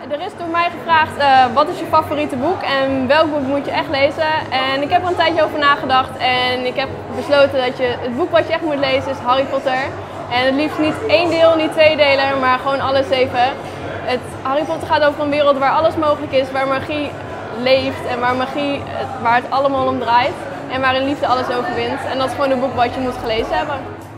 Er is door mij gevraagd wat is je favoriete boek en welk boek moet je echt lezen. En ik heb er een tijdje over nagedacht en ik heb besloten dat het boek wat je echt moet lezen is Harry Potter. En het liefst niet 1 deel, niet 2 delen, maar gewoon alle 7. Harry Potter gaat over een wereld waar alles mogelijk is, waar magie leeft en waar het allemaal om draait. En waarin liefde alles overwint. En dat is gewoon een boek wat je moet gelezen hebben.